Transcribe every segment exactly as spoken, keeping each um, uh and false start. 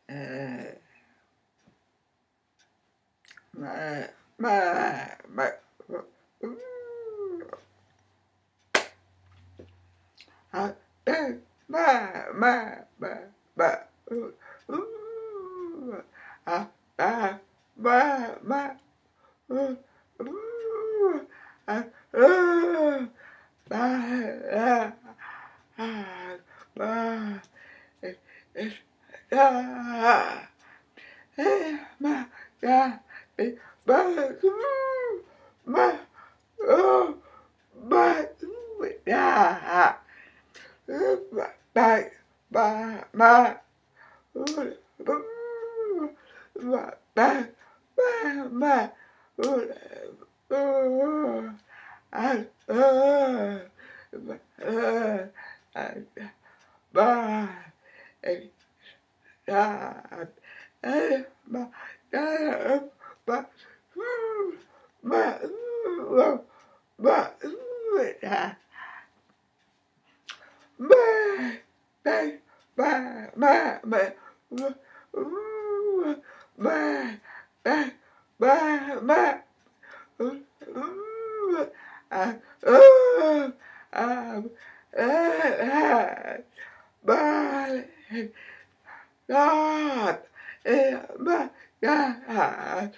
uh, my, my, my, uh, my, my, my, my, uh, uh, my, my, uh, uh, uh, uh, Ah, ah, eh, eh, ah, eh, ma, ya, eh, ba, ooh, ma, oh, ba, ooh, ya, eh, ba, ba, ba, ma, ooh, ooh, ba, ba, ba, ma, ooh, ooh, ah, ah, ba, ah, ah, ba, eh, God, eh, my God, my, my, my, my, my, my, my, my, my, my, my, my, uh, uh, um, uh, my, God, eh, my God,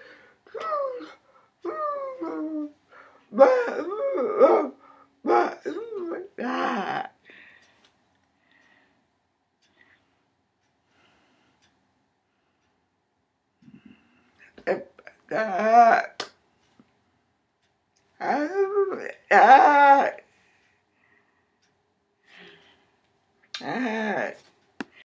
my, my, God, God, ah, ah, ah.